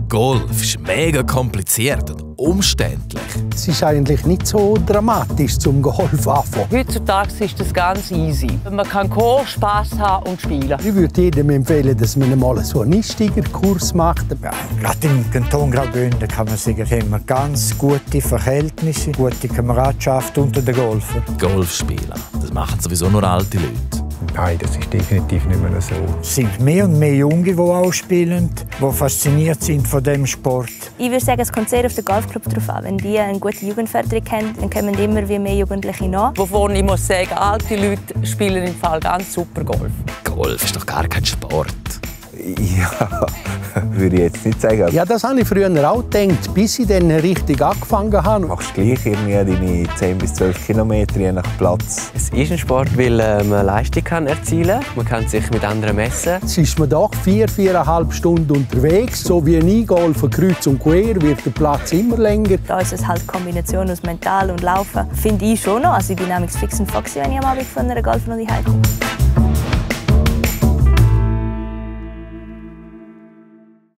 Golf ist mega kompliziert und umständlich. Es ist eigentlich nicht so dramatisch zum Golf anfangen. Heutzutage ist das ganz easy. Man kann kommen, Spass haben und spielen. Ich würde jedem empfehlen, dass man mal so einen Einsteigerkurs macht. Ja, gerade im Kanton Graubünden kann man sagen, haben wir ganz gute Verhältnisse, gute Kameradschaft unter den Golfern. Golf spielen, das machen sowieso nur alte Leute. Nein, das ist definitiv nicht mehr so. Es sind mehr und mehr Junge, die auch spielen, die fasziniert sind von diesem Sport. Ich würde sagen, es kommt sehr auf den Golfclub drauf an. Wenn die eine gute Jugendförderung haben, dann kommen immer mehr Jugendliche nach. Wovon ich muss sagen, alte Leute spielen im Fall ganz super Golf. Golf ist doch gar kein Sport. Ja, würde ich jetzt nicht sagen. Ja, das habe ich früher auch gedacht, bis ich dann richtig angefangen habe. Du machst gleich irgendwie deine 10 bis 12 Kilometer je nach Platz. Es ist ein Sport, weil man Leistung erzielen kann. Man kann sich mit anderen messen. Jetzt ist man doch 4,5 Stunden unterwegs. So wie ein Golfen kreuz und quer wird der Platz immer länger. Da ist es halt eine Kombination aus Mental und Laufen. Finde ich schon noch. Also ich bin nämlich fix und foxy, wenn ich am Abend von einer Golfrunde heimkomme.